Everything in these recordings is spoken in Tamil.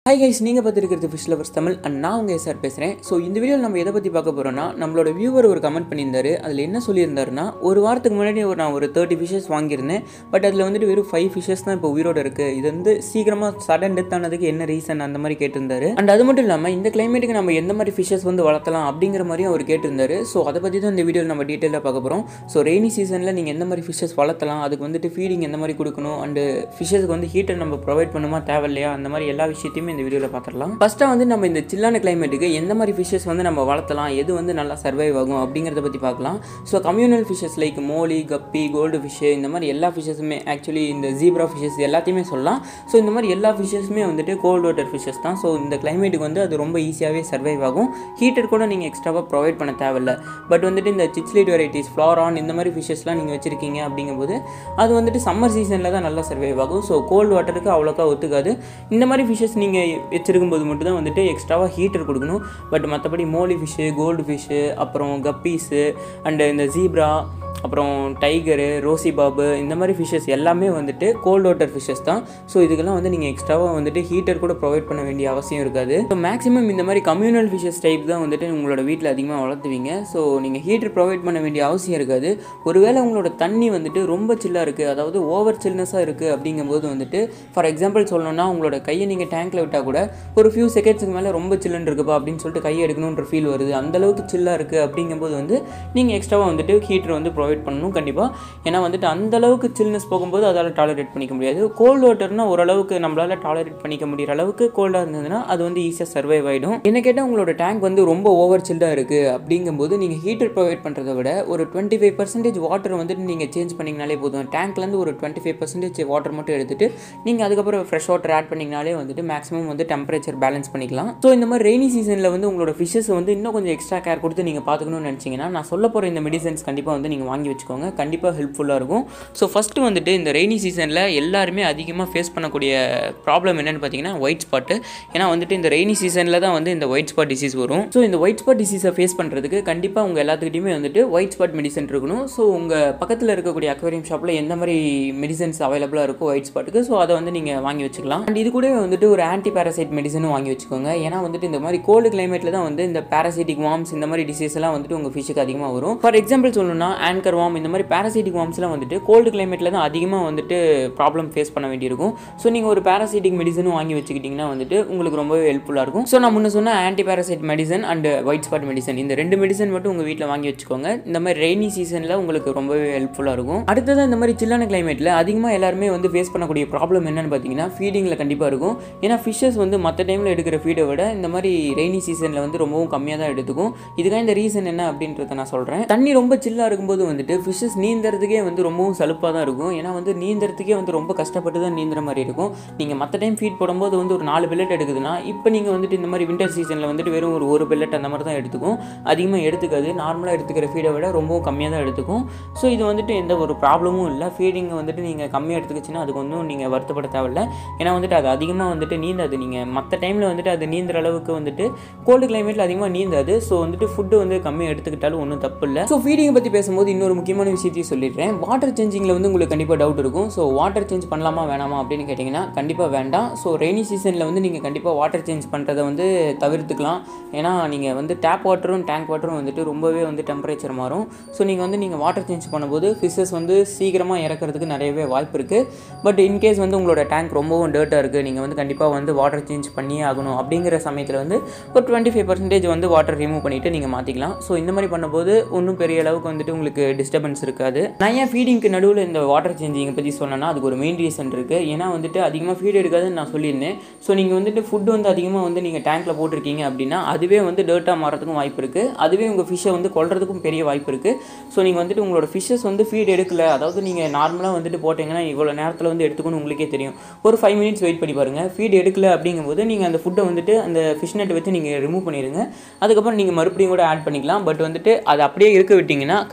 Hi guys, நீங்க பார்த்திருக்கிறது Fish Lovers தமிழ் and நான் உங்க சார் பேசுறேன். சோ இந்த வீடியோல நம்ம எதை பத்தி பார்க்க போறோம்னா நம்மளோட வியூவர் ஒரு கமெண்ட் பண்ணியிருந்தாரு. அதுல என்ன சொல்லியிருந்தாருன்னா ஒரு வாரத்துக்கு முன்னாடி நான் ஒரு 30 fishes வாங்கியிருந்தேன். பட் அதுல வந்துட்டு வெறும் 5 fishes தான் இப்போ உயிரோட இருக்கு. இது வந்து சீக்கிரமா சடன் டெத் ஆனதுக்கு என்ன ரீசன் அந்த மாதிரி கேட்டிருந்தாரு. அண்ட் அது மட்டும் இல்லாம இந்த கிளைமேட்டுக்கு நம்ம எந்த மாதிரி fishes வந்து வளர்த்தலாம் அப்படிங்கிற மாதிரியும் அவர் கேட்டிருந்தாரு. சோ அதை பத்தி தான் இந்த வீடியோல நம்ம டீடைலா பார்க்க போறோம். சோ ரெய்னி சீசன்ல நீங்க எந்த மாதிரி fishes வளர்த்தலாம், அதுக்கு வந்துட்டு ஃபீடிங் எந்த மாதிரி கொடுக்கணும் அண்ட் ஃபிஷஸ்க்கு வந்து ஹீட்டர் நம்ம ப்ரொவைட் பண்ணுமா தேவையில்லையா அந்த மாதிரி எல்லா விஷயத்தையும் இந்த வீடியோல பார்த்துடலாம். ஃபர்ஸ்டா வந்து நம்ம இந்த சில்லான கிளைமேட்டுக்கு எந்த மாதிரி ஃபிஷஸ் வந்து நம்ம வளர்த்தலாம், எது வந்து நல்லா சர்வைவ் ஆகும் அப்படிங்கிறத பற்றி பார்க்கலாம். So communal fishes like molly, guppy, gold fish இந்த மாதிரி எல்லா ஃபிஷஸுமே ஆக்சுவலி இந்த ஜீப்ரா ஃபிஷஸ் எல்லாத்தையுமே சொல்லலாம். ஸோ இந்த மாதிரி எல்லா ஃபிஷஸுமே வந்துட்டு கோல்டு வாட்டர் ஃபிஷஸ் தான். ஸோ இந்த கிளைமேட்டுக்கு வந்து அது ரொம்ப ஈஸியாகவே சர்வைவ் ஆகும். ஹீட்டர் கூட நீங்கள் எக்ஸ்ட்ராவாக ப்ரொவைட் பண்ண தேவையில்லை. பட் வந்துட்டு இந்த சிச்லிட் வெரைட்டிஸ், ஃப்ளாரான் இந்த மாதிரி ஃபிஷஸ்லாம் நீங்கள் வச்சுருக்கீங்க அப்படிங்கும்போது அது வந்துட்டு சம்மர் சீசனில் தான் நல்லா சர்வைவ் ஆகும். ஸோ கோல்டு வாட்டருக்கு அவ்வளோக்கா ஒத்துக்காது. இந்த மாதிரி ஃபிஷஸ் நீங்கள் வச்சிருக்கும்போது மட்டும் தான் வந்துட்டு எக்ஸ்ட்ராவாக ஹீட்டர் கொடுக்கணும். பட் மற்றபடி மோலி ஃபிஷ்ஷு, கோல்டு ஃபிஷ்ஷு, அப்புறம் கப்பீஸு அண்டு இந்த ஜீப்ரா, அப்புறம் டைகரு, ரோசி பாபு இந்த மாதிரி ஃபிஷஸ் எல்லாமே வந்துட்டு கோல்ட் வாட்டர் ஃபிஷஸ் தான். ஸோ இதுக்கெல்லாம் வந்து நீங்கள் எக்ஸ்ட்ராவாக வந்துட்டு ஹீட்டர் கூட ப்ரொவைட் பண்ண வேண்டிய அவசியம் இருக்காது. ஸோ மேக்ஸிமம் இந்த மாதிரி கம்யூனல் ஃபிஷஸ் டைப் தான் வந்துட்டு உங்களோட வீட்டில் அதிகமாக வளர்த்துவீங்க. ஸோ நீங்கள் ஹீட்டர் ப்ரொவைட் பண்ண வேண்டிய அவசியம் இருக்காது. ஒருவேளை உங்களோட தண்ணி வந்துட்டு ரொம்ப சில்லாக இருக்குது, அதாவது ஓவர் சில்னஸாக இருக்குது அப்படிங்கும்போது வந்துட்டு ஃபார் எக்ஸாம்பிள் சொல்லணும்னா உங்களோட கையை நீங்கள் டேங்க்கில் விட்டால் கூட ஒரு ஃபியூ செகண்ட்ஸுக்கு மேலே ரொம்ப சில்லுன்னு இருக்குப்பா அப்படின்னு சொல்லிட்டு கையை எடுக்கணுன்ற ஃபீல் வருது. அந்தளவுக்கு சில்லாக இருக்குது அப்படிங்கும்போது வந்து நீங்கள் எக்ஸ்ட்ராவாக வந்துட்டு ஹீட்டர் வந்து ப்ரொவைட் பண்ணணும் கண்டிப்பாக. ஏன்னா வந்துட்டு அந்த அளவுக்கு சில்னஸ் போகும்போது அதால் டாலரேட் பண்ணிக்க முடியாது. கோல்டு வாட்டர்னா ஓரளவுக்கு நம்மளால் டாலரேட் பண்ணிக்க முடிகிற அளவுக்கு கோல்டாக இருந்ததுன்னா அது வந்து ஈஸியாக சர்வைவ் ஆகிடும். என்ன கேட்டால் உங்களோட டேங்க் வந்து ரொம்ப ஓவர் சில்டாக இருக்குது அப்படிங்கும்போது நீங்கள் ஹீட்டர் ப்ரொவைட் பண்ணுறதை விட ஒரு 25% வாட்டர் வந்துட்டு நீங்கள் சேஞ்ச் பண்ணிங்கனாலே போதும். டேங்க்லேருந்து ஒரு 25% வாட்டர் மட்டும் எடுத்துகிட்டு நீங்கள் அதுக்கப்புறம் ஃப்ரெஷ் வாட்டர் ஆட் பண்ணிங்கனாலே வந்துட்டு மேக்ஸிமம் வந்து டெம்பரேச்சர் பேலன்ஸ் பண்ணிக்கலாம். ஸோ இந்த மாதிரி ரெய்னி சீசனில் வந்து உங்களோட ஃபிஷஸ் வந்து இன்னும் கொஞ்சம் எக்ஸ்ட்ரா கேர் கொடுத்து நீங்கள் பார்த்துக்கணும்னு நினச்சிங்கன்னா நான் சொல்ல போகிற இந்த மெடிசன்ஸ் கண்டிப்பாக வந்து நீங்கள் வாங்கி வச்சுக்கோங்க. கண்டிப்பாக ஹெல்ப்ஃபுல்லாக இருக்கும். ஸோ ஃபஸ்ட்டு வந்துட்டு இந்த ரெய்னி சீசனில் எல்லாருமே அதிகமாக ஃபேஸ் பண்ணக்கூடிய ப்ராப்ளம் என்னென்னு பார்த்தீங்கன்னா ஒயிட் ஸ்பாட்டு. ஏன்னா வந்துட்டு இந்த ரெய்னி சீசனில் தான் வந்து இந்த ஒயிட் ஸ்பாட் டிசீஸ் வரும். ஸோ இந்த ஒயிட் ஸ்பாட் டிசீஸை ஃபேஸ் பண்ணுறதுக்கு கண்டிப்பாக உங்கள் எல்லாத்துக்கிட்டையுமே வந்துட்டு ஒயிட் ஸ்பாட் மெடிசன் இருக்கணும். ஸோ உங்கள் பக்கத்தில் இருக்கக்கூடிய அக்வேரியம் ஷாப்பில் எந்த மாதிரி மெடிசன்ஸ் அவைலபிளாக இருக்கோ ஒயிட் ஸ்பாட்டுக்கு, ஸோ அதை வந்து நீங்கள் வாங்கி வச்சுக்கலாம். அண்ட் இது கூட வந்துட்டு ஒரு ஆன்டி பேராசைட் மெடிசனும் வாங்கி வச்சுக்கோங்க. ஏன்னா வந்துட்டு இந்த மாதிரி கோல்டு கிளைமேட்டில் தான் வந்து இந்த பேராசைட்டிக் வார்ம்ஸ் இந்த மாதிரி டிசீஸ் எல்லாம் வந்துட்டு உங்கள் ஃபிஷ்ஷுக்கு அதிகமாக வரும். ஃபார் எக்ஸாம்பிள் சொல்லணும்னா ஆங்கர் வார்ம் இந்த மாதிரி பேராசைட்டிக் வார்ம்ஸ்லாம் வந்துட்டு கோல்டு கிளைமேட்டில் தான் அதிகமாக வந்துட்டு ப்ராப்ளம் ஃபேஸ் பண்ண வேண்டியிருக்கும். ஸோ நீங்கள் ஒரு பேராசைட்டிக் மெடிசனும் வாங்கி வச்சுக்கிட்டிங்கன்னா வந்துட்டு உங்களுக்கு ரொம்பவே ஹெல்ப்ஃபுல்லாக இருக்கும். ஸோ நான் முன்ன சொன்ன anti parasite medicine and white spot medicine இந்த 2 மெடிசன் மட்டும் உங்கள் வீட்டில் வாங்கி வச்சுக்கோங்க. இந்த மாதிரி ரெய்னி சீசனில் உங்களுக்கு ரொம்பவே ஹெல்ப்ஃபுல்லாக இருக்கும். அடுத்தது இந்த மாதிரி சில்லான கிளைமேட்டில் அதிகமாக எல்லாருமே வந்து ஃபேஸ் பண்ணக்கூடிய ப்ராப்ளம் என்னென்னு பார்த்தீங்கன்னா ஃபீடிங்கில் கண்டிப்பாக இருக்கும். ஏன்னா ஃபிஷ்ஷஸ் வந்து மற்ற டைமில் எடுக்கிற ஃபீடை விட இந்த மாதிரி ரெய்னி சீசனில் வந்து ரொம்பவும் கம்மியாக தான் எடுத்துக்கும். இதுக்காக இந்த ரீசன் என்ன அப்படின்றத நான் சொல்கிறேன். தண்ணி ரொம்ப சில்லாக இருக்கும்போது வந்துட்டு ஃபிஷ்ஷஸ் நீந்தறதுக்கே வந்து ரொம்பவும் சலுப்பாக தான் இருக்கும். ஏன்னா வந்து நீந்தறதுக்கே வந்து ரொம்ப கஷ்டப்பட்டு தான் நீந்துற மாதிரி இருக்கும். நீங்கள் மற்ற டைம் ஃபீட் போடும்போது வந்து ஒரு 4 பில்லட் எடுக்குதுன்னா இப்போ நீங்கள் வந்துட்டு இந்த மாதிரி வின்டர் சீசனில் வந்துட்டு வெறும் ஒரு பில்லட் அந்த மாதிரி தான் எடுத்துக்கும். அதிகமாக எடுத்துக்காது. நார்மலாக எடுத்துக்கிற ஃபீடை விட ரொம்பவும் கம்மியாக தான் எடுத்துக்கும். ஸோ இது வந்துட்டு எந்த ஒரு ப்ராப்ளமும் இல்லை. ஃபீடிங் வந்துட்டு நீங்கள் கம்மியாக எடுத்துக்கிச்சின்னா அதுக்கு வந்து நீங்கள் வருத்தப்பட தேவையில்லை. ஏன்னா வந்துட்டு அது அதிகமாக வந்துட்டு நீந்தாது. நீங்கள் மற்ற டைமில் வந்துட்டு அது நீந்துற அளவுக்கு வந்துட்டு கோல்டு கிளைமேட்டில் அதிகமாக நீந்தாது. ஸோ வந்துட்டு ஃபுட்டு வந்து கம்மியாக எடுத்துக்கிட்டாலும் ஒன்றும் தப்பு இல்லை. ஸோ ஃபீடிங்கை பற்றி பேசும்போது இன்னொரு முக்கியமான விஷயத்தையும் சொல்லிடுறேன். வாட்டர் சேஞ்சிங்கில் வந்து உங்களுக்கு கண்டிப்பாக டவுட் இருக்கும். ஸோ வாட்டர் சேஞ்ச் பண்ணலாமா வேணாமா அப்படின்னு கேட்டிங்கன்னா கண்டிப்பாக வேண்டாம். ஸோ ரெய்னி சீசனில் வந்து நீங்கள் கண்டிப்பாக வாட்டர் சேஞ்ச் பண்ணுறதை வந்து தவிர்த்துக்கலாம். ஏன்னா நீங்கள் வந்து டேப் வாட்டரும் டேங்க் வாட்டரும் வந்துட்டு ரொம்பவே வந்து டெம்பரேச்சர் மாறும். ஸோ நீங்கள் வாட்டர் சேஞ்ச் பண்ணும்போது ஃபிஷஸ் வந்து சீக்கிரமாக இறக்கிறதுக்கு நிறையவே வாய்ப்பு இருக்குது. பட் இன்கேஸ் வந்து உங்களோட டேங்க் ரொம்பவும் டர்ட்டாக இருக்குது, நீங்கள் வந்து கண்டிப்பாக வந்து வாட்டர் சேஞ்ச் பண்ணியே ஆகணும் அப்படிங்கிற சமயத்தில் வந்து ஒரு 25% வந்து வாட்டர் ரிமூவ் பண்ணிவிட்டு நீங்கள் மாற்றிக்கலாம். ஸோ இந்த மாதிரி பண்ணும்போது ஒன்றும் பெரிய அளவுக்கு வந்துட்டு உங்களுக்கு டிஸ்டர்பன்ஸ் இருக்காது. நான் ஏன் ஃபீடிங்க்கு நடுவில் இந்த வாட்டர் சேஞ்சிங்கை பற்றி சொன்னேன்னா அதுக்கு ஒரு மெயின் ரீசன் இருக்குது. ஏன்னா வந்துட்டு அதிகமாக ஃபீட் எடுக்காதுன்னு நான் சொல்லியிருந்தேன். ஸோ நீங்கள் வந்துட்டு ஃபுட்டு வந்து அதிகமாக வந்து நீங்கள் டேங்க்கில் போட்டிருக்கீங்க அப்படின்னா அதுவே வந்து டர்ட்டாக மாறதுக்கும் வாய்ப்பு இருக்குது. அதுவே உங்கள் ஃபிஷ்ஷை வந்து கொல்றதுக்கும் பெரிய வாய்ப்பு இருக்குது. ஸோ நீங்கள் வந்துட்டு உங்களோட ஃபிஷ்ஷஸ் வந்து ஃபீட் எடுக்கல, அதாவது நீங்கள் நார்மலாக வந்துட்டு போட்டிங்கன்னா இவ்வளோ நேரத்தில் வந்து எடுத்துக்கணும் உங்களுக்கே தெரியும். ஒரு 5 மினிட்ஸ் வெயிட் பண்ணி பாருங்கள். ஃபீட் எடுக்கல அப்படிங்கும்போது நீங்கள் அந்த ஃபுட்டை வந்துட்டு அந்த ஃபிஷ் நெட் வச்சு நீங்கள் ரிமூவ் பண்ணிடுங்க. அதுக்கப்புறம் நீங்கள் மறுபடியும் கூட ஆட் பண்ணிக்கலாம். பட் வந்துட்டு அது அப்படியே இருக்க விட்டிங்கன்னா கண்டிப்பாக அது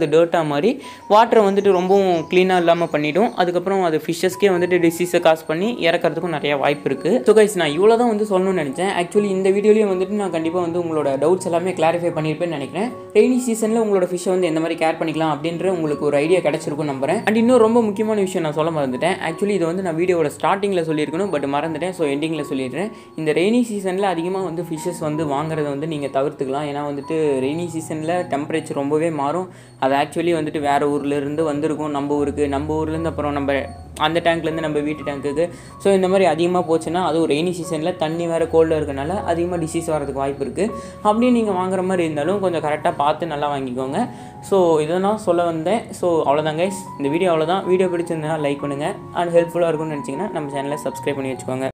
டர்ட்டாக மாதிரி வாட்டரை வந்துட்டு ரொம்பவும் க்ளீனாக இல்லாமல் பண்ணிவிடும். அதுக்கப்புறம் அது ஃபிஷ்ஷஸ்க்கே வந்துட்டு டிசீஸை காஸ் பண்ணி இறக்கிறதுக்கும் நிறைய வாய்ப்பு இருக்குது. ஸோ கைஸ், நான் இவ்வளோ தான் வந்து சொல்லணும்னு நினச்சேன். ஆக்சுவலி இந்த வீடியோலேயும் வந்துட்டு நான் கண்டிப்பாக வந்து உங்களோட டவுட்ஸ் எல்லாமே கிளாரிஃபை பண்ணியிருப்பேன்னு நினைக்கிறேன். ரெய்னி சீசனில் உங்களோட ஃபிஷ்ஷை வந்து எந்த மாதிரி கேர் பண்ணிக்கலாம் அப்படின்ற உங்களுக்கு ஒரு ஐடியா கிடச்சிருக்கும் நம்புறேன். அண்ட் இன்னும் ரொம்ப முக்கியமான விஷயம் நான் சொல்ல மறந்துட்டேன். ஆக்சுவலி இது வந்து நான் வீடியோட ஸ்டார்டிங்கில் சொல்லியிருக்கணும், பட் மறந்துட்டேன். ஸோ எண்டிங்கில் சொல்லிடுறேன். இந்த ரெய்னி சீசனில் அதிகமாக வந்து ஃபிஷ்ஷஸ் வந்து வாங்குறதை வந்து நீங்கள் தவிர்த்துக்கலாம். ஏன்னா வந்துட்டு ரெய்னி சீசனில் டெம்பரேச்சர் ரொம்பவே மாறும். அது ஆக்சுவலி வந்துட்டு வேறு ஊர்லேருந்து வந்திருக்கும் நம்ம ஊருக்கு, நம்ம ஊர்லேருந்து அப்புறம் நம்ம அந்த டேங்க்லேருந்து நம்ம வீட்டு டேங்க்குக்கு. ஸோ இந்த மாதிரி அதிகமாக போச்சுன்னா அதுவும் ரெய்னி சீசனில் தண்ணி வேறு கோல்டாக இருக்கனால அதிகமாக டிசீஸ் வரதுக்கு வாய்ப்பு இருக்குது. அப்படியே நீங்கள் வாங்குற மாதிரி இருந்தாலும் கொஞ்சம் கரெக்டாக பார்த்து நல்லா வாங்கிக்கோங்க. ஸோ இதெல்லாம் சொல்ல வந்தேன். ஸோ அவ்வளோதான் கைஸ், இந்த வீடியோ அவ்வளோதான். வீடியோ பிடிச்சிருந்தா லைக் பண்ணுங்கள். அண்ட் ஹெல்ப்ஃபுல்லாக இருக்கும்னு நினச்சிங்கன்னா நம்ம சேனலை சப்ஸ்கிரைப் பண்ணி வச்சுக்கோங்க.